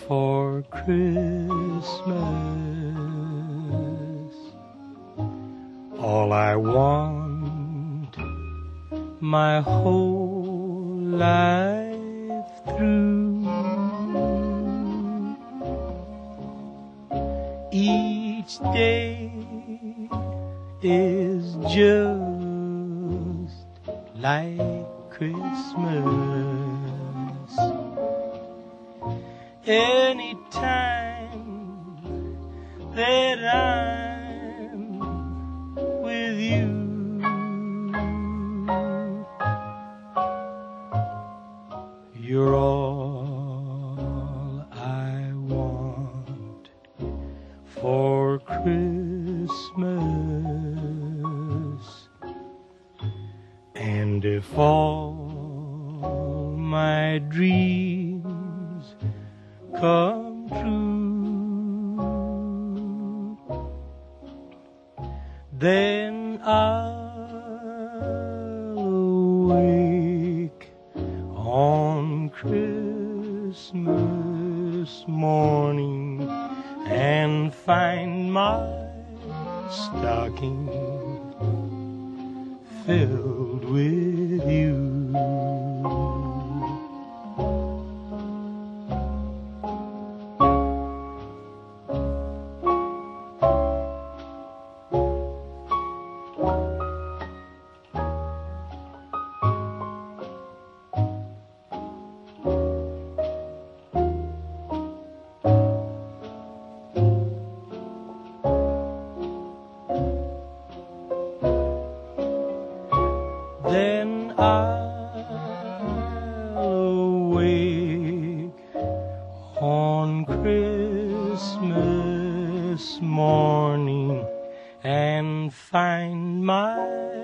for Christmas. All I want my whole life through. Each day is just like Christmas. Anytime that I'm with you, you're all I want for Christmas. And if all my dreams come true, then I'll awake on Christmas morning and find my stocking filled with you. Then I'll awake on Christmas morning and find my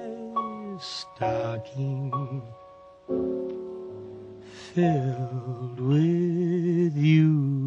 stocking filled with you.